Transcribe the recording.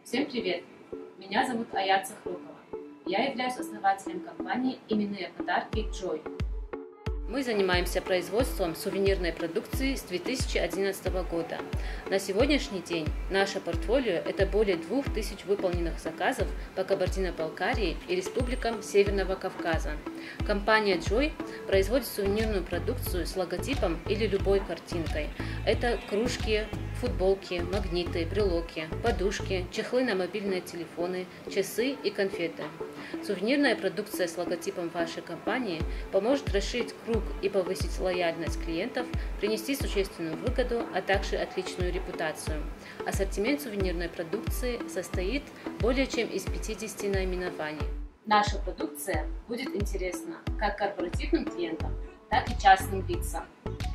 Всем привет! Меня зовут Аят Сахрукова. Я являюсь основателем компании «Именные подарки Joy». Мы занимаемся производством сувенирной продукции с 2011 года. На сегодняшний день наше портфолио – это более 2000 выполненных заказов по Кабардино-Балкарии и республикам Северного Кавказа. Компания Joy производит сувенирную продукцию с логотипом или любой картинкой. Это кружки, футболки, магниты, брелоки, подушки, чехлы на мобильные телефоны, часы и конфеты. Сувенирная продукция с логотипом вашей компании поможет расширить круг и повысить лояльность клиентов, принести существенную выгоду, а также отличную репутацию. Ассортимент сувенирной продукции состоит более чем из 50 наименований. Наша продукция будет интересна как корпоративным клиентам, так и частным лицам.